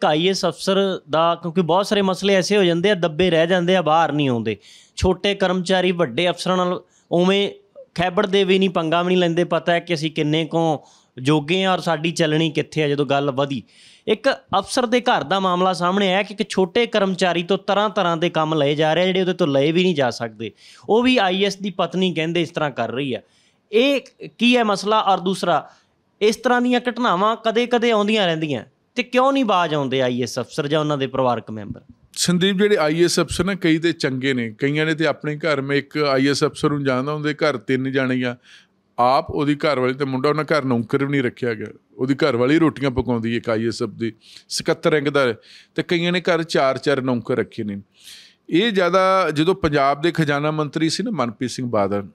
ਇੱਕ IAS ਅਫਸਰ ਦਾ, ਕਿਉਂਕਿ ਬਹੁਤ ਸਾਰੇ ਮਸਲੇ ਐਸੇ ਹੋ ਜਾਂਦੇ ਆ ਦੱਬੇ ਰਹਿ ਜਾਂਦੇ ਆ, ਬਾਹਰ ਨਹੀਂ ਆਉਂਦੇ। ਛੋਟੇ ਕਰਮਚਾਰੀ ਵੱਡੇ ਅਫਸਰਾਂ ਨਾਲ ਉਵੇਂ ਖੈਬੜਦੇ ਵੀ ਨਹੀਂ, ਪੰਗਾ ਵੀ ਨਹੀਂ ਲੈਂਦੇ। ਪਤਾ ਹੈ ਕਿ ਅਸੀਂ ਕਿੰਨੇ ਕੁ ਜੋਗੇ ਹਾਂ ਔਰ ਸਾਡੀ ਚੱਲਣੀ ਕਿੱਥੇ ਆ ਜਦੋਂ ਗੱਲ ਵਧੀ। ਇੱਕ ਅਫਸਰ ਦੇ ਘਰ ਦਾ ਮਾਮਲਾ ਸਾਹਮਣੇ ਆਇਆ ਕਿ ਇੱਕ ਛੋਟੇ ਕਰਮਚਾਰੀ ਤੋਂ ਤਰ੍ਹਾਂ ਤਰ੍ਹਾਂ ਦੇ ਕੰਮ ਲਏ ਜਾ ਰਹੇ ਜਿਹੜੇ ਉਹਦੇ ਤੋਂ ਲਏ ਵੀ ਨਹੀਂ ਜਾ ਸਕਦੇ। ਉਹ ਵੀ IAS ਦੀ ਪਤਨੀ ਕਹਿੰਦੇ ਇਸ ਤਰ੍ਹਾਂ ਕਰ ਰਹੀ ਆ। ਇਹ ਕੀ ਹੈ ਮਸਲਾ? ਔਰ ਦੂਸਰਾ, ਇਸ ਤਰ੍ਹਾਂ ਦੀਆਂ ਘਟਨਾਵਾਂ ਕਦੇ ਕਦੇ ਆਉਂਦੀਆਂ ਰਹਿੰਦੀਆਂ ਤੇ ਕਿਉਂ ਨਹੀਂ ਬਾਜ਼ ਆਉਂਦੇ IAS ਅਫਸਰ ਜਾਂ ਉਹਨਾਂ ਦੇ ਪਰਿਵਾਰਕ ਮੈਂਬਰ? ਸੰਦੀਪ, ਜਿਹੜੇ IAS ਅਫਸਰ ਨਾ, ਕਈ ਤਾਂ ਚੰਗੇ ਨੇ, ਕਈਆਂ ਨੇ ਤਾਂ ਆਪਣੇ ਘਰ ਮੈਂ ਇੱਕ IAS ਅਫਸਰ ਨੂੰ ਜਾਣਦਾ, ਉਹਦੇ ਘਰ 3 ਜਾਣੇ ਆ, ਆਪ ਉਹਦੀ ਘਰ ਵਾਲੀ ਅਤੇ ਮੁੰਡਾ, ਉਹਨਾਂ ਘਰ ਨੌਕਰ ਵੀ ਨਹੀਂ ਰੱਖਿਆ ਗਿਆ। ਉਹਦੀ ਘਰ ਵਾਲੀ ਰੋਟੀਆਂ ਪਕਾਉਂਦੀ ਇੱਕ IAS ਅਫਸਰ ਦੀ, 77 ਰੈਂਕ ਦਾ। ਅਤੇ ਕਈਆਂ ਨੇ ਘਰ 4-4 ਨੌਕਰ ਰੱਖੇ ਨੇ। ਇਹ ਜ਼ਿਆਦਾ ਜਦੋਂ ਪੰਜਾਬ ਦੇ ਖਜ਼ਾਨਾ ਮੰਤਰੀ ਸੀ ਨਾ ਮਨਪ੍ਰੀਤ ਸਿੰਘ ਬਾਦਲ,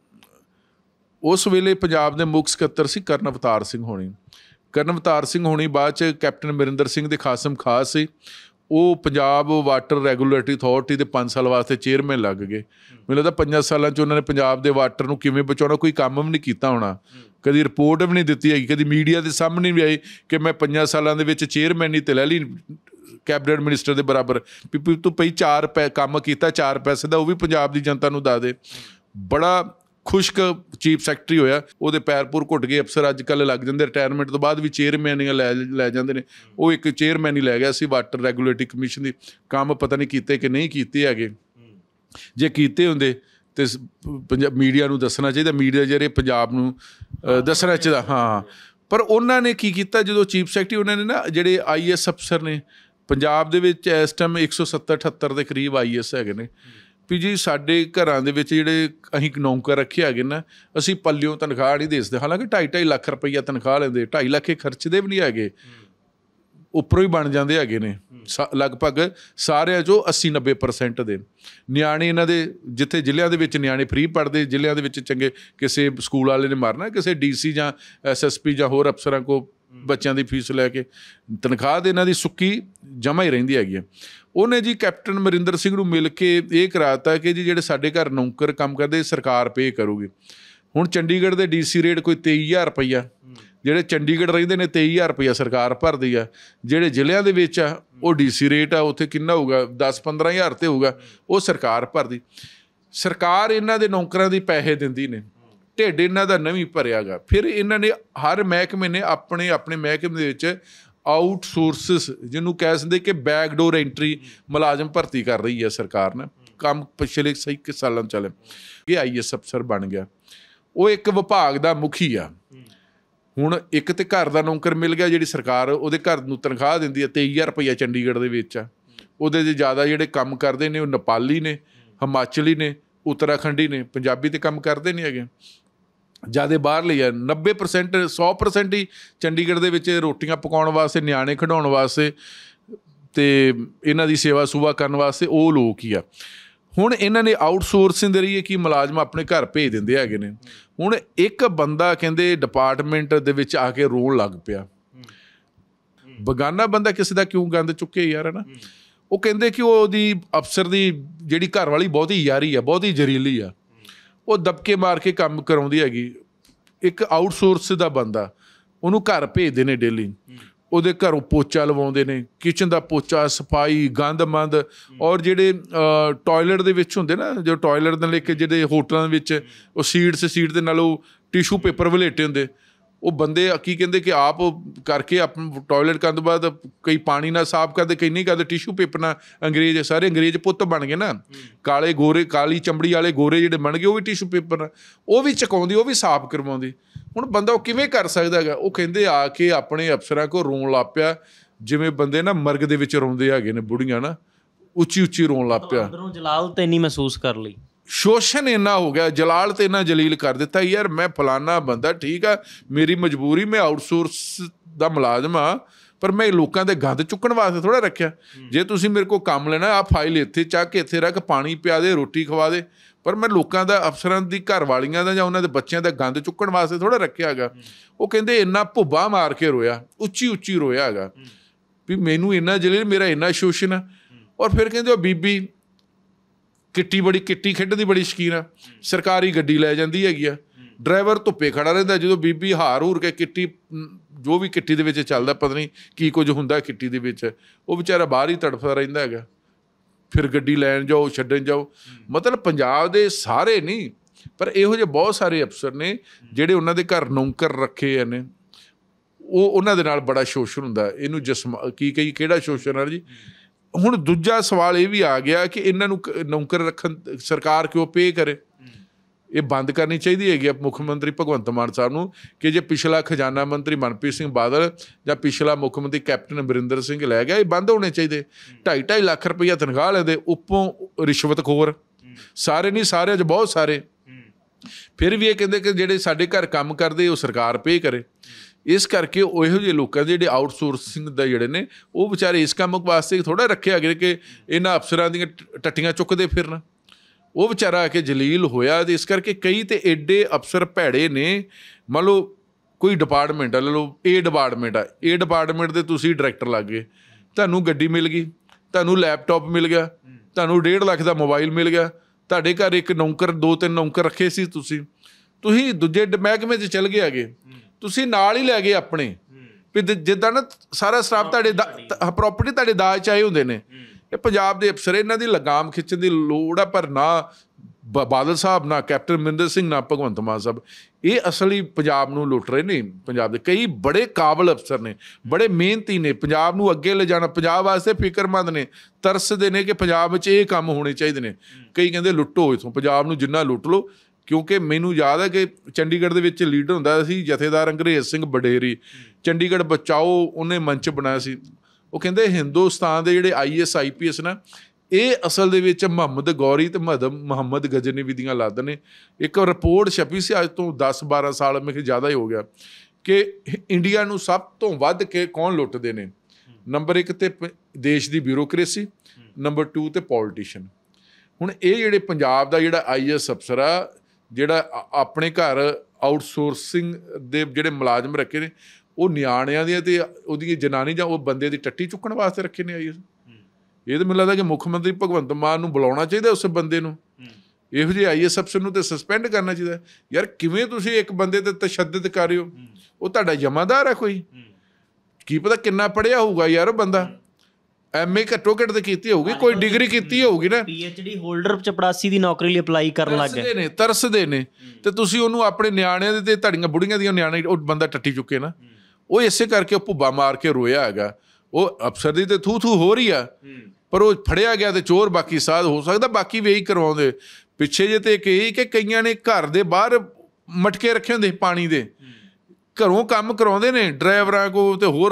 ਉਸ ਵੇਲੇ ਪੰਜਾਬ ਦੇ ਮੁੱਖ ਸਕੱਤਰ ਸੀ ਕਰਨ ਅਵਤਾਰ ਸਿੰਘ ਹੋਣੀ। ਕਰਨ ਅਵਤਾਰ ਸਿੰਘ ਹੋਣੀ ਬਾਅਦ 'ਚ ਕੈਪਟਨ ਅਮਰਿੰਦਰ ਸਿੰਘ ਦੇ ਖਾਸਮ ਖਾਸ ਸੀ। ਉਹ ਪੰਜਾਬ ਵਾਟਰ ਰੈਗੂਲੇਟਰੀ ਅਥਾਰਟੀ ਦੇ 5 ਸਾਲ ਵਾਸਤੇ ਚੇਅਰਮੈਨ ਲੱਗ ਗਏ। ਮੈਨੂੰ ਲੱਗਦਾ 5 ਸਾਲਾਂ 'ਚ ਉਹਨਾਂ ਨੇ ਪੰਜਾਬ ਦੇ ਵਾਟਰ ਨੂੰ ਕਿਵੇਂ ਬਚਾਉਣਾ ਕੋਈ ਕੰਮ ਵੀ ਨਹੀਂ ਕੀਤਾ ਹੋਣਾ। ਕਦੀ ਰਿਪੋਰਟ ਵੀ ਨਹੀਂ ਦਿੱਤੀ ਹੈਗੀ, ਕਦੀ ਮੀਡੀਆ ਦੇ ਸਾਹਮਣੇ ਵੀ ਆਈ ਕਿ ਮੈਂ 5 ਸਾਲਾਂ ਦੇ ਵਿੱਚ ਚੇਅਰਮੈਨੀ ਤੇ ਲੈ ਲਈ ਕੈਬਨਿਟ ਮਿਨਿਸਟਰ ਦੇ ਬਰਾਬਰ। ਵੀ ਤੂੰ ਪਈ 4 ਕੰਮ ਕੀਤਾ 4 ਪੈਸੇ ਦਾ, ਉਹ ਵੀ ਪੰਜਾਬ ਦੀ ਜਨਤਾ ਨੂੰ ਦੱਸ ਦੇ। ਬੜਾ ਖੁਸ਼ਕ ਚੀਫ ਸੈਕਟਰੀ ਹੋਇਆ, ਉਹਦੇ ਪੈਰ ਪੂਰ ਘੁੱਟ ਗਏ। ਅਫਸਰ ਅੱਜ ਕੱਲ੍ਹ ਲੱਗ ਜਾਂਦੇ ਰਿਟਾਇਰਮੈਂਟ ਤੋਂ ਬਾਅਦ ਵੀ ਚੇਅਰਮੈਨੀਆਂ ਲੈ ਜਾਂਦੇ ਨੇ। ਉਹ ਇੱਕ ਚੇਅਰਮੈਨ ਹੀ ਲੈ ਗਿਆ ਸੀ ਵਾਟਰ ਰੈਗੂਲੇਟਰੀ ਕਮਿਸ਼ਨ ਦੀ। ਕੰਮ ਪਤਾ ਨਹੀਂ ਕੀਤੇ ਕਿ ਨਹੀਂ ਕੀਤੇ ਹੈਗੇ। ਜੇ ਕੀਤੇ ਹੁੰਦੇ ਤਾਂ ਮੀਡੀਆ ਨੂੰ ਦੱਸਣਾ ਚਾਹੀਦਾ, ਮੀਡੀਆ ਜਿਹੜੇ ਪੰਜਾਬ ਨੂੰ ਦੱਸਣਾ ਚਾਹੀਦਾ। ਹਾਂ, ਪਰ ਉਹਨਾਂ ਨੇ ਕੀ ਕੀਤਾ, ਜਦੋਂ ਚੀਫ ਸੈਕਟਰੀ ਉਹਨਾਂ ਨੇ ਨਾ ਜਿਹੜੇ IAS ਅਫਸਰ ਨੇ ਪੰਜਾਬ ਦੇ ਵਿੱਚ ਇਸ ਟਾਈਮ 170-78 ਦੇ ਕਰੀਬ IAS ਹੈਗੇ ਨੇ। ਵੀ ਜੀ ਸਾਡੇ ਘਰਾਂ ਦੇ ਵਿੱਚ ਜਿਹੜੇ ਅਸੀਂ ਨੌਕਰ ਰੱਖੇ ਹੈਗੇ ਨਾ, ਅਸੀਂ ਪੱਲਿਓਂ ਤਨਖਾਹ ਨਹੀਂ ਦੇ ਸਕਦੇ। ਹਾਲਾਂਕਿ 2.5 ਲੱਖ ਰੁਪਈਆ ਤਨਖਾਹ ਲੈਂਦੇ, 2.5 ਲੱਖ ਖਰਚਦੇ ਵੀ ਨਹੀਂ ਹੈਗੇ, ਉੱਪਰੋਂ ਹੀ ਬਣ ਜਾਂਦੇ ਹੈਗੇ ਨੇ। ਲਗਭਗ ਸਾਰਿਆਂ 'ਚੋਂ 80-90% ਦੇ ਨਿਆਣੇ ਇਹਨਾਂ ਦੇ, ਜਿੱਥੇ ਜ਼ਿਲ੍ਹਿਆਂ ਦੇ ਵਿੱਚ ਨਿਆਣੇ ਫ੍ਰੀ ਪੜ੍ਹਦੇ, ਜ਼ਿਲ੍ਹਿਆਂ ਦੇ ਵਿੱਚ ਚੰਗੇ ਕਿਸੇ ਸਕੂਲ ਵਾਲੇ ਨੇ ਮਾਰਨਾ, ਕਿਸੇ DC ਜਾਂ SSP ਜਾਂ ਹੋਰ ਅਫਸਰਾਂ ਕੋਲ ਬੱਚਿਆਂ ਦੀ ਫੀਸ ਲੈ ਕੇ ਤਨਖਾਹ ਦੇ ਇਹਨਾਂ ਦੀ ਸੁੱਕੀ ਜਮ੍ਹਾਂ ਹੀ ਰਹਿੰਦੀ ਹੈਗੀ ਆ। ਉਹਨੇ ਜੀ ਕੈਪਟਨ ਅਮਰਿੰਦਰ ਸਿੰਘ ਨੂੰ ਮਿਲ ਕੇ ਇਹ ਕਰਾ ਦਿੱਤਾ ਕਿ ਜੀ ਜਿਹੜੇ ਸਾਡੇ ਘਰ ਨੌਕਰ ਕੰਮ ਕਰਦੇ ਸਰਕਾਰ ਪੇ ਕਰੂਗੀ। ਹੁਣ ਚੰਡੀਗੜ੍ਹ ਦੇ DC ਰੇਟ ਕੋਈ 23,000 ਰੁਪਈਆ, ਜਿਹੜੇ ਚੰਡੀਗੜ੍ਹ ਰਹਿੰਦੇ ਨੇ 23,000 ਰੁਪਈਆ ਸਰਕਾਰ ਭਰਦੀ ਆ। ਜਿਹੜੇ ਜ਼ਿਲ੍ਹਿਆਂ ਦੇ ਵਿੱਚ ਆ ਉਹ DC ਰੇਟ ਆ, ਉੱਥੇ ਕਿੰਨਾ ਹੋਊਗਾ 10-15,000 ਤੇ ਹੋਊਗਾ, ਉਹ ਸਰਕਾਰ ਭਰਦੀ। ਸਰਕਾਰ ਇਹਨਾਂ ਦੇ ਨੌਕਰਾਂ ਦੀ ਪੈਸੇ ਦਿੰਦੀ ਨੇ, ਢਿੱਡ ਇਹਨਾਂ ਦਾ ਨਵੀਂ ਭਰਿਆ ਗਾ। ਫਿਰ ਇਹਨਾਂ ਨੇ ਹਰ ਮਹਿਕਮੇ ਨੇ ਆਪਣੇ ਮਹਿਕਮੇ ਦੇ ਵਿੱਚ ਆਊਟਸੋਰਸਿਸ, ਜਿਹਨੂੰ ਕਹਿ ਸਕਦੇ ਕਿ ਬੈਕਡੋਰ ਐਂਟਰੀ ਮੁਲਾਜ਼ਮ ਭਰਤੀ ਕਰ ਰਹੀ ਹੈ ਸਰਕਾਰ ਨੇ। ਕੰਮ ਪਿਛਲੇ ਸਹੀ ਸਾਲਾਂ ਚੱਲੇ ਇਹ IAS ਅਫਸਰ ਬਣ ਗਿਆ। ਉਹ ਇੱਕ ਵਿਭਾਗ ਦਾ ਮੁਖੀ ਆ। ਹੁਣ ਇੱਕ ਤੇ ਘਰ ਦਾ ਨੌਕਰ ਮਿਲ ਗਿਆ, ਜਿਹੜੀ ਸਰਕਾਰ ਉਹਦੇ ਘਰ ਨੂੰ ਤਨਖਾਹ ਦਿੰਦੀ ਹੈ 23,000 ਰੁਪਈਆ ਚੰਡੀਗੜ੍ਹ ਦੇ ਵਿੱਚ ਆ। ਉਹਦੇ 'ਚ ਜ਼ਿਆਦਾ ਜਿਹੜੇ ਕੰਮ ਕਰਦੇ ਨੇ ਉਹ ਨੇਪਾਲੀ ਨੇ, ਹਿਮਾਚਲੀ ਨੇ, ਉੱਤਰਾਖੰਡੀ ਨੇ, ਪੰਜਾਬੀ ਤੇ ਕੰਮ ਕਰਦੇ ਨਹੀਂ ਹੈਗੇ। ਜ਼ਿਆਦਾ ਬਾਹਰਲੇ ਆ। 90% 100% ਹੀ ਚੰਡੀਗੜ੍ਹ ਦੇ ਵਿੱਚ ਰੋਟੀਆਂ ਪਕਾਉਣ ਵਾਸਤੇ, ਨਿਆਣੇ ਖਿਡਾਉਣ ਵਾਸਤੇ ਅਤੇ ਇਹਨਾਂ ਦੀ ਸੇਵਾ ਸੂਵਾ ਕਰਨ ਵਾਸਤੇ ਉਹ ਲੋਕ ਹੀ ਆ। ਹੁਣ ਇਹਨਾਂ ਨੇ ਆਊਟਸੋਰਸਿੰਗ ਦੇ ਰਹੀ ਕਿ ਮੁਲਾਜ਼ਮ ਆਪਣੇ ਘਰ ਭੇਜ ਦਿੰਦੇ ਹੈਗੇ ਨੇ। ਹੁਣ ਇੱਕ ਬੰਦਾ ਕਹਿੰਦੇ ਡਿਪਾਰਟਮੈਂਟ ਦੇ ਵਿੱਚ ਆ ਕੇ ਰੋਣ ਲੱਗ ਪਿਆ। ਬੇਗਾਨਾ ਬੰਦਾ ਕਿਸੇ ਦਾ ਕਿਉਂ ਗੰਦ ਚੁੱਕੇ ਯਾਰ, ਹੈ ਨਾ। ਉਹ ਕਹਿੰਦੇ ਕਿ ਉਹਦੀ ਅਫਸਰ ਦੀ ਜਿਹੜੀ ਘਰ ਵਾਲੀ ਬਹੁਤੀ ਯਾਰੀ ਆ, ਬਹੁਤੀ ਜ਼ਹਿਰੀਲੀ ਆ, ਉਹ ਦਬਕੇ ਮਾਰ ਕੇ ਕੰਮ ਕਰਾਉਂਦੀ ਹੈਗੀ। ਇੱਕ ਆਊਟਸੋਰਸ ਦਾ ਬੰਦਾ, ਉਹਨੂੰ ਘਰ ਭੇਜਦੇ ਨੇ ਡੇਲੀ, ਉਹਦੇ ਘਰੋਂ ਪੋਚਾ ਲਵਾਉਂਦੇ ਨੇ, ਕਿਚਨ ਦਾ ਪੋਚਾ, ਸਫਾਈ, ਗੰਦ ਮੰਦ। ਔਰ ਜਿਹੜੇ ਟੋਇਲਟ ਦੇ ਵਿੱਚ ਹੁੰਦੇ ਨਾ, ਜੋ ਟੋਇਲਟ ਦੇ ਲੈ ਕੇ ਜਿਹੜੇ ਹੋਟਲਾਂ ਦੇ ਵਿੱਚ ਉਹ ਸੀਟ ਦੇ ਨਾਲ ਉਹ ਟਿਸ਼ੂ ਪੇਪਰ ਵਲੇਟੇ ਹੁੰਦੇ, ਉਹ ਬੰਦੇ ਕੀ ਕਹਿੰਦੇ ਕਿ ਆਪ ਕਰਕੇ ਆਪਣਾ ਟੋਇਲਟ ਕਰਨ ਤੋਂ ਬਾਅਦ ਕਈ ਪਾਣੀ ਨਾਲ ਸਾਫ਼ ਕਰਦੇ, ਕਈ ਨਹੀਂ ਕਰਦੇ, ਟਿਸ਼ੂ ਪੇਪਰ ਨਾਲ। ਸਾਰੇ ਅੰਗਰੇਜ਼ ਪੁੱਤ ਬਣ ਗਏ ਨਾ, ਕਾਲੇ ਗੋਰੇ, ਕਾਲੀ ਚਮੜੀ ਵਾਲੇ ਗੋਰੇ ਜਿਹੜੇ ਬਣ ਗਏ, ਉਹ ਵੀ ਟਿਸ਼ੂ ਪੇਪਰ ਨਾਲ ਉਹ ਵੀ ਚੁਕਾਉਂਦੀ, ਉਹ ਵੀ ਸਾਫ਼ ਕਰਵਾਉਂਦੀ। ਹੁਣ ਬੰਦਾ ਉਹ ਕਿਵੇਂ ਕਰ ਸਕਦਾ ਹੈਗਾ? ਉਹ ਕਹਿੰਦੇ ਆ ਕੇ ਆਪਣੇ ਅਫਸਰਾਂ ਕੋਲ ਰੋਣ ਲੱਗ ਪਿਆ, ਜਿਵੇਂ ਬੰਦੇ ਨਾ ਮਰਗ ਦੇ ਵਿੱਚ ਰੋਂਦੇ ਹੈਗੇ ਨੇ, ਬੁੜੀਆਂ ਨਾ ਉੱਚੀ ਉੱਚੀ ਰੋਣ ਲੱਗ ਪਿਆ। ਅੰਦਰੋਂ ਜਲਾਲਤ ਇੰਨੀ ਮਹਿਸੂਸ ਕਰ ਲਈ, ਸ਼ੋਸ਼ਣ ਇੰਨਾ ਹੋ ਗਿਆ, ਜਲਾਲ ਤੇ ਇੰਨਾ ਜਲੀਲ ਕਰ ਦਿੱਤਾ। ਯਾਰ ਮੈਂ ਫਲਾਨਾ ਬੰਦਾ, ਠੀਕ ਆ, ਮੇਰੀ ਮਜਬੂਰੀ, ਮੈਂ ਆਊਟਸੋਰਸ ਦਾ ਮੁਲਾਜ਼ਮ ਆ, ਪਰ ਮੈਂ ਲੋਕਾਂ ਦੇ ਗੰਦ ਚੁੱਕਣ ਵਾਸਤੇ ਥੋੜ੍ਹਾ ਰੱਖਿਆ। ਜੇ ਤੁਸੀਂ ਮੇਰੇ ਕੋਲ ਕੰਮ ਲੈਣਾ, ਆਹ ਫਾਈਲ ਇੱਥੇ ਚੱਕ ਕੇ ਇੱਥੇ ਰੱਖ, ਪਾਣੀ ਪਿਆ ਦੇ, ਰੋਟੀ ਖਵਾ ਦੇ, ਪਰ ਮੈਂ ਲੋਕਾਂ ਦਾ, ਅਫਸਰਾਂ ਦੀ ਘਰ ਵਾਲੀਆਂ ਦਾ ਜਾਂ ਉਹਨਾਂ ਦੇ ਬੱਚਿਆਂ ਦਾ ਗੰਦ ਚੁੱਕਣ ਵਾਸਤੇ ਥੋੜ੍ਹਾ ਰੱਖਿਆ ਹੈਗਾ। ਉਹ ਕਹਿੰਦੇ ਇੰਨਾ ਭੁੱਬਾ ਮਾਰ ਕੇ ਰੋਇਆ, ਉੱਚੀ ਉੱਚੀ ਰੋਇਆ ਹੈਗਾ ਵੀ ਮੈਨੂੰ ਇੰਨਾ ਜਲੀਲ, ਮੇਰਾ ਇੰਨਾ ਸ਼ੋਸ਼ਣ ਆ। ਔਰ ਫਿਰ ਕਹਿੰਦੇ ਉਹ ਬੀਬੀ ਕਿੱਟੀ ਖੇਡਣ ਦੀ ਬੜੀ ਸ਼ੌਕੀਨ ਆ, ਸਰਕਾਰੀ ਗੱਡੀ ਲੈ ਜਾਂਦੀ ਹੈਗੀ ਆ, ਡਰਾਈਵਰ ਧੁੱਪੇ ਖੜਾ ਰਹਿੰਦਾ। ਜਦੋਂ ਬੀਬੀ ਹਾਰ ਹੂਰ ਕੇ ਕਿੱਟੀ ਜੋ ਵੀ ਕਿੱਟੀ ਦੇ ਵਿੱਚ ਚੱਲਦਾ, ਪਤਾ ਨਹੀਂ ਕੀ ਕੁਝ ਹੁੰਦਾ ਕਿੱਟੀ ਦੇ ਵਿੱਚ, ਉਹ ਵਿਚਾਰਾ ਬਾਹਰ ਹੀ ਤੜਫਦਾ ਰਹਿੰਦਾ ਹੈਗਾ। ਫਿਰ ਗੱਡੀ ਲੈਣ ਜਾਓ, ਛੱਡਣ ਜਾਓ। ਮਤਲਬ ਪੰਜਾਬ ਦੇ ਸਾਰੇ ਨਹੀਂ, ਪਰ ਇਹੋ ਜਿਹੇ ਬਹੁਤ ਸਾਰੇ ਅਫਸਰ ਨੇ ਜਿਹੜੇ ਉਹਨਾਂ ਦੇ ਘਰ ਨੌਕਰ ਰੱਖੇ ਨੇ, ਉਹਨਾਂ ਦੇ ਨਾਲ ਬੜਾ ਸ਼ੋਸ਼ਣ ਹੁੰਦਾ। ਇਹਨੂੰ ਕੀ ਕਹੀ, ਕਿਹੜਾ ਸ਼ੋਸ਼ਣ ਹੈ ਜੀ। ਹੁਣ ਦੂਜਾ ਸਵਾਲ ਇਹ ਵੀ ਆ ਗਿਆ ਕਿ ਇਹਨਾਂ ਨੂੰ ਨੌਕਰ ਰੱਖਣ ਸਰਕਾਰ ਕਿਉਂ ਪੇ ਕਰੇ। ਇਹ ਬੰਦ ਕਰਨੀ ਚਾਹੀਦੀ ਹੈਗੀ ਮੁੱਖ ਮੰਤਰੀ ਭਗਵੰਤ ਮਾਨ ਸਾਹਿਬ ਨੂੰ, ਕਿ ਜੇ ਪਿਛਲਾ ਖਜ਼ਾਨਾ ਮੰਤਰੀ ਮਨਪ੍ਰੀਤ ਸਿੰਘ ਬਾਦਲ ਜਾਂ ਪਿਛਲਾ ਮੁੱਖ ਮੰਤਰੀ ਕੈਪਟਨ ਅਮਰਿੰਦਰ ਸਿੰਘ ਲੈ ਗਿਆ, ਇਹ ਬੰਦ ਹੋਣੇ ਚਾਹੀਦੇ। 2.5 ਲੱਖ ਰੁਪਈਆ ਤਨਖਾਹ ਲੈਂਦੇ, ਉੱਪਰੋਂ ਰਿਸ਼ਵਤਖੋਰ, ਸਾਰੇ ਨਹੀਂ, ਸਾਰਿਆਂ 'ਚ ਬਹੁਤ ਸਾਰੇ। ਫਿਰ ਵੀ ਇਹ ਕਹਿੰਦੇ ਕਿ ਜਿਹੜੇ ਸਾਡੇ ਘਰ ਕੰਮ ਕਰਦੇ ਉਹ ਸਰਕਾਰ ਪੇ ਕਰੇ। ਇਸ ਕਰਕੇ ਉਹ ਇਹੋ ਜਿਹੇ ਲੋਕਾਂ ਦੇ ਜਿਹੜੇ ਆਊਟਸੋਰਸਿੰਗ ਦਾ ਜਿਹੜੇ ਨੇ, ਉਹ ਵਿਚਾਰੇ ਇਸ ਕੰਮ ਵਾਸਤੇ ਥੋੜ੍ਹਾ ਰੱਖੇ ਹੈਗੇ ਕਿ ਇਹਨਾਂ ਅਫਸਰਾਂ ਦੀਆਂ ਟੱਟੀਆਂ ਚੁੱਕਦੇ ਫਿਰਨ। ਉਹ ਵਿਚਾਰਾ ਆ ਕੇ ਜਲੀਲ ਹੋਇਆ। ਅਤੇ ਇਸ ਕਰਕੇ ਕਈ ਤਾਂ ਐਡੇ ਅਫਸਰ ਭੈੜੇ ਨੇ। ਮੰਨ ਲਓ ਕੋਈ ਡਿਪਾਰਟਮੈਂਟ ਆ, ਲੈ ਲਓ ਇਹ ਡਿਪਾਰਟਮੈਂਟ ਆ, ਇਹ ਡਿਪਾਰਟਮੈਂਟ ਦੇ ਤੁਸੀਂ ਡਾਇਰੈਕਟਰ ਲੱਗ ਗਏ, ਤੁਹਾਨੂੰ ਗੱਡੀ ਮਿਲ ਗਈ, ਤੁਹਾਨੂੰ ਲੈਪਟਾਪ ਮਿਲ ਗਿਆ, ਤੁਹਾਨੂੰ 1.5 ਲੱਖ ਦਾ ਮੋਬਾਈਲ ਮਿਲ ਗਿਆ, ਤੁਹਾਡੇ ਘਰ ਇੱਕ ਨੌਕਰ, 2-3 ਨੌਕਰ ਰੱਖੇ ਸੀ ਤੁਸੀਂ ਦੂਜੇ ਮਹਿਕਮੇ 'ਚ ਚਲ ਗਏ ਹੈਗੇ, ਤੁਸੀਂ ਨਾਲ ਹੀ ਲੈ ਗਏ ਆਪਣੇ। ਵੀ ਜਿੱਦਾਂ ਨਾ ਸਾਰਾ ਸਟਾਫ ਤੁਹਾਡੇ ਪ੍ਰੋਪਰਟੀ ਤੁਹਾਡੇ ਦਾਜ 'ਚ ਆਏ ਹੁੰਦੇ ਨੇ। ਇਹ ਪੰਜਾਬ ਦੇ ਅਫਸਰ, ਇਹਨਾਂ ਦੀ ਲਗਾਮ ਖਿੱਚਣ ਦੀ ਲੋੜ ਆ, ਪਰ ਨਾ ਬਾਦਲ ਸਾਹਿਬ, ਨਾ ਕੈਪਟਨ ਅਮਰਿੰਦਰ ਸਿੰਘ, ਨਾ ਭਗਵੰਤ ਮਾਨ ਸਾਹਿਬ ਇਹ ਅਸਲੀ ਪੰਜਾਬ ਨੂੰ ਲੁੱਟ ਰਹੇ ਨੇ। ਪੰਜਾਬ ਦੇ ਕਈ ਬੜੇ ਕਾਬਲ ਅਫਸਰ ਨੇ, ਬੜੇ ਮਿਹਨਤੀ ਨੇ, ਪੰਜਾਬ ਨੂੰ ਅੱਗੇ ਲਿਜਾਣਾ, ਪੰਜਾਬ ਵਾਸਤੇ ਫਿਕਰਮੰਦ ਨੇ, ਤਰਸਦੇ ਨੇ ਕਿ ਪੰਜਾਬ ਵਿੱਚ ਇਹ ਕੰਮ ਹੋਣੇ ਚਾਹੀਦੇ ਨੇ। ਕਈ ਕਹਿੰਦੇ ਲੁੱਟੋ ਇੱਥੋਂ, ਪੰਜਾਬ ਨੂੰ ਜਿੰਨਾ ਲੁੱਟ ਲਓ। ਕਿਉਂਕਿ ਮੈਨੂੰ ਯਾਦ ਹੈ ਕਿ ਚੰਡੀਗੜ੍ਹ ਦੇ ਵਿੱਚ ਲੀਡਰ ਹੁੰਦਾ ਸੀ ਜਥੇਦਾਰ ਅੰਗਰੇਜ਼ ਸਿੰਘ ਵਡੇਰੀ, ਚੰਡੀਗੜ੍ਹ ਬਚਾਓ ਉਹਨੇ ਮੰਚ ਬਣਾਇਆ ਸੀ। ਉਹ ਕਹਿੰਦੇ ਹਿੰਦੁਸਤਾਨ ਦੇ ਜਿਹੜੇ IAS IPS ਨਾ, ਇਹ ਅਸਲ ਦੇ ਵਿੱਚ ਮੁਹੰਮਦ ਗੌਰੀ ਅਤੇ ਮੁਹੰਮਦ ਗਜ਼ਨਵੀ ਦੀਆਂ ਲਾਦ ਨੇ। ਇੱਕ ਰਿਪੋਰਟ ਛਪੀ ਸੀ ਅੱਜ ਤੋਂ 10-12 ਸਾਲ, ਮੈਂ ਕਿਹਾ ਜ਼ਿਆਦਾ ਹੀ ਹੋ ਗਿਆ, ਕਿ ਇੰਡੀਆ ਨੂੰ ਸਭ ਤੋਂ ਵੱਧ ਕੇ ਕੌਣ ਲੁੱਟਦੇ ਨੇ। ਨੰਬਰ 1 ਤੇ ਦੇਸ਼ ਦੀ ਬਿਊਰੋਕਰੇਸੀ, ਨੰਬਰ 2 ਤੇ ਪੋਲੀਟੀਸ਼ੀਅਨ। ਹੁਣ ਇਹ ਜਿਹੜੇ ਪੰਜਾਬ ਦਾ ਜਿਹੜਾ IAS ਅਫਸਰ ਆ, ਜਿਹੜਾ ਆਪਣੇ ਘਰ ਆਊਟਸੋਰਸਿੰਗ ਦੇ ਜਿਹੜੇ ਮੁਲਾਜ਼ਮ ਰੱਖੇ ਨੇ, ਉਹ ਨਿਆਣਿਆਂ ਦੀਆਂ ਅਤੇ ਉਹਦੀ ਜਨਾਨੀ ਜਾਂ ਉਹ ਬੰਦੇ ਦੀ ਟੱਟੀ ਚੁੱਕਣ ਵਾਸਤੇ ਰੱਖੇ ਨੇ IAS। ਇਹ ਤਾਂ ਮੈਨੂੰ ਲੱਗਦਾ ਕਿ ਮੁੱਖ ਮੰਤਰੀ ਭਗਵੰਤ ਮਾਨ ਨੂੰ ਬੁਲਾਉਣਾ ਚਾਹੀਦਾ ਉਸ ਬੰਦੇ ਨੂੰ, ਇਹੋ ਜਿਹੇ IAS ਅਫਸਰ ਨੂੰ ਤਾਂ ਸਸਪੈਂਡ ਕਰਨਾ ਚਾਹੀਦਾ। ਯਾਰ ਕਿਵੇਂ ਤੁਸੀਂ ਇੱਕ ਬੰਦੇ 'ਤੇ ਤਸ਼ੱਦਦ ਕਰ ਰਹੇ ਹੋ? ਉਹ ਤੁਹਾਡਾ ਜਮਾਦਾਰ ਹੈ ਕੋਈ, ਕੀ ਪਤਾ ਕਿੰਨਾ ਪੜ੍ਹਿਆ ਹੋਊਗਾ ਯਾਰ ਉਹ ਬੰਦਾ, MA ਘੱਟੋ ਘੱਟ ਤਾਂ ਕੀਤੀ ਹੋਊਗੀ, ਕੋਈ ਡਿਗਰੀ ਕੀਤੀ ਹੋਊਗੀ ਨਾ। PhD ਹੋਲਡਰ ਚਪੜਾਸੀ ਦੀ ਨੌਕਰੀ ਲਈ ਅਪਲਾਈ ਕਰਨ ਲੱਗ ਗਏ, ਤਰਸਦੇ ਨੇ। ਤੇ ਤੁਸੀਂ ਉਹਨੂੰ ਆਪਣੇ ਨਿਆਣਿਆਂ ਦੇ ਤੇ ਤੁਹਾਡੀਆਂ ਬੁੜੀਆਂ ਦੀਆਂ ਨਿਆਣੇ, ਉਹ ਬੰਦਾ ਟੱਟੀ ਚੁੱਕੇ ਨਾ, ਉਹ ਇਸੇ ਕਰਕੇ ਉਹ ਭੁੱਬਾ ਮਾਰ ਕੇ ਰੋਇਆ ਹੈਗਾ। ਉਹ ਅਫਸਰ ਦੀ ਤੇ ਥੂ ਹੋ ਰਹੀ ਆ, ਪਰ ਉਹ ਫੜਿਆ ਗਿਆ ਤੇ ਚੋਰ ਬਾਕੀ ਸਾਧ, ਹੋ ਸਕਦਾ ਬਾਕੀ ਵੀ ਇਹੀ ਕਰਵਾਉਂਦੇ। ਪਿੱਛੇ ਜੇ ਤੇ ਕਹੀ ਕਿ ਕਈਆਂ ਨੇ ਘਰ ਦੇ ਬਾਹਰ ਮਟਕੇ ਰੱਖੇ ਹੁੰਦੇ ਪਾਣੀ ਦੇ, ਘਰੋਂ ਕੰਮ ਕਰਾਉਂਦੇ ਨੇ ਡਰਾਈਵਰਾਂ ਕੋਲ ਤੇ ਹੋਰ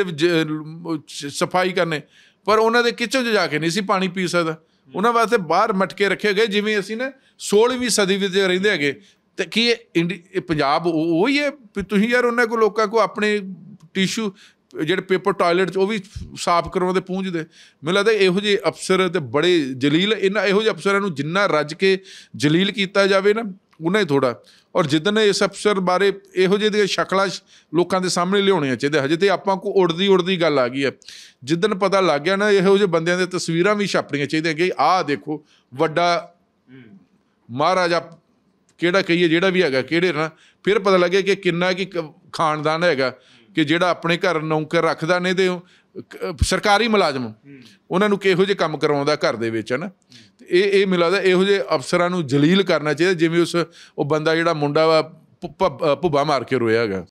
ਜਿਹੜੇ ਸਫਾਈ ਕਰਨੇ, ਪਰ ਉਹਨਾਂ ਦੇ ਕਿਚਨ 'ਚ ਜਾ ਕੇ ਨਹੀਂ ਸੀ ਪਾਣੀ ਪੀ ਸਕਦਾ। ਉਹਨਾਂ ਵਾਸਤੇ ਬਾਹਰ ਮਟਕੇ ਰੱਖੇ ਗਏ, ਜਿਵੇਂ ਅਸੀਂ ਨਾ 16ਵੀਂ ਸਦੀ ਵਿੱਚ ਰਹਿੰਦੇ ਹੈਗੇ। ਅਤੇ ਕੀ ਇਹ ਪੰਜਾਬ ਉਹੀ ਹੈ ਵੀ ਤੁਸੀਂ ਯਾਰ ਉਹਨਾਂ ਕੋਲ ਲੋਕਾਂ ਕੋਲ ਆਪਣੇ ਟਿਸ਼ੂ ਜਿਹੜੇ ਪੇਪਰ ਟਾਇਲਟ 'ਚ ਉਹ ਵੀ ਸਾਫ਼ ਕਰਵਾਉਂਦੇ ਪੂੰਝਦੇ। ਮੈਨੂੰ ਲੱਗਦਾ ਇਹੋ ਜਿਹੇ ਅਫਸਰ ਤੇ ਬੜੇ ਜਲੀਲ, ਇਹਨਾਂ ਇਹੋ ਜਿਹੇ ਅਫਸਰਾਂ ਨੂੰ ਜਿੰਨਾ ਰੱਜ ਕੇ ਜਲੀਲ ਕੀਤਾ ਜਾਵੇ ਨਾ, ਉਹਨਾਂ ਹੀ ਥੋੜ੍ਹਾ। ਔਰ ਜਿੱਦਣ ਇਸ ਅਫਸਰ ਬਾਰੇ ਇਹੋ ਜਿਹੇ ਦੀਆਂ ਸ਼ਕਲਾਂ ਲੋਕਾਂ ਦੇ ਸਾਹਮਣੇ ਲਿਆਉਣੀਆਂ ਚਾਹੀਦੀਆਂ। ਹਜੇ ਤਾਂ ਆਪਾਂ ਕੋਲ ਉੜਦੀ ਗੱਲ ਆ ਗਈ ਹੈ। ਜਿੱਦਣ ਪਤਾ ਲੱਗ ਗਿਆ ਨਾ, ਇਹੋ ਜਿਹੇ ਬੰਦਿਆਂ ਦੀਆਂ ਤਸਵੀਰਾਂ ਵੀ ਛਾਪਣੀਆਂ ਚਾਹੀਦੀਆਂ ਕਿ ਆਹ ਦੇਖੋ ਵੱਡਾ ਮਹਾਰਾਜਾ ਕਿਹੜਾ ਕਹੀਏ, ਜਿਹੜਾ ਵੀ ਹੈਗਾ ਕਿਹੜੇ ਨਾ, ਫਿਰ ਪਤਾ ਲੱਗੇ ਕਿ ਕਿੰਨਾ ਕੀ ਖਾਨਦਾਨ ਹੈਗਾ, ਕਿ ਜਿਹੜਾ ਆਪਣੇ ਘਰ ਨੌਕਰ ਰੱਖਦਾ ਨੇ ਤੇ ਸਰਕਾਰੀ ਮੁਲਾਜ਼ਮ ਉਹਨਾਂ ਨੂੰ ਕਿਹੋ ਜਿਹੇ ਕੰਮ ਕਰਵਾਉਂਦਾ ਘਰ ਦੇ ਵਿੱਚ, ਹੈ ਨਾ। ਇਹ ਮੈਨੂੰ ਲੱਗਦਾ ਇਹੋ ਜਿਹੇ ਅਫਸਰਾਂ ਨੂੰ ਜਲੀਲ ਕਰਨਾ ਚਾਹੀਦਾ, ਜਿਵੇਂ ਉਹ ਬੰਦਾ ਜਿਹੜਾ ਮੁੰਡਾ ਵਾ ਭੁੱਬਾ ਮਾਰ ਕੇ ਰੋਇਆ ਹੈਗਾ।